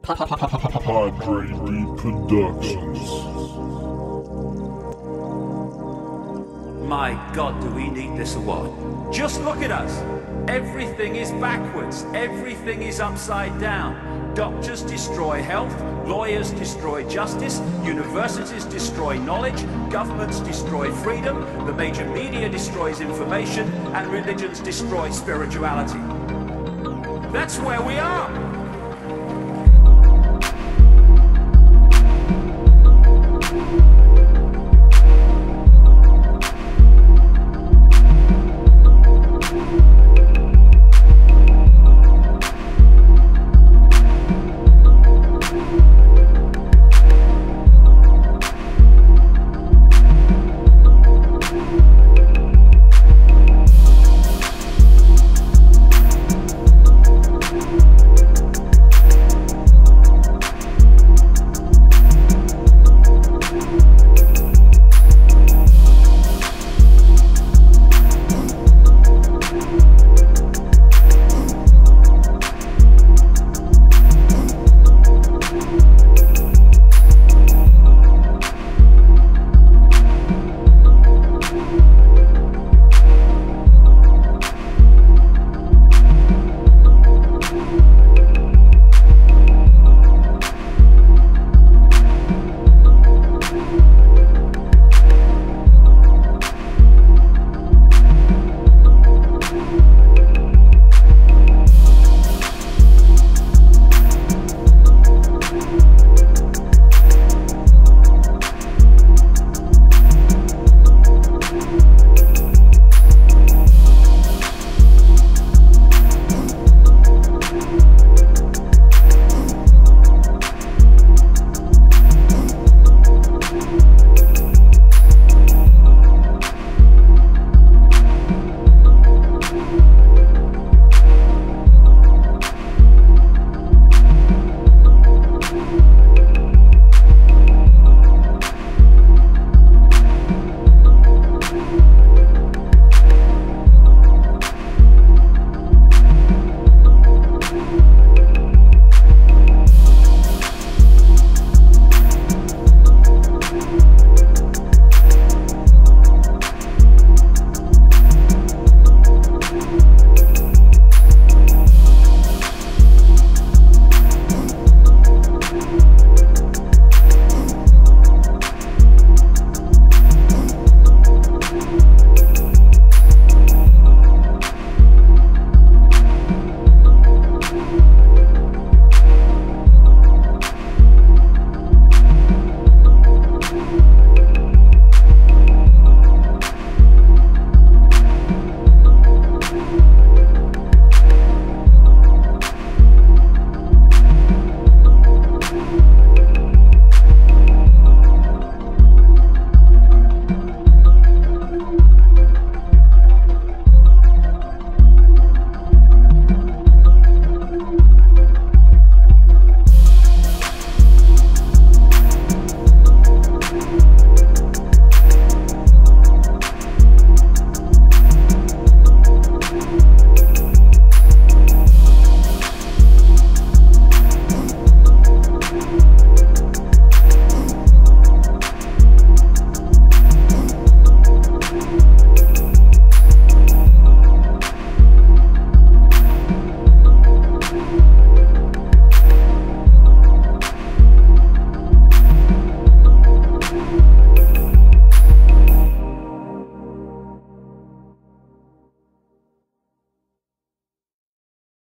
Padre-D Productions. My God, do we need this or what? Just look at us. Everything is backwards. Everything is upside down. Doctors destroy health. Lawyers destroy justice. Universities destroy knowledge. Governments destroy freedom. The major media destroys information. And religions destroy spirituality. That's where we are.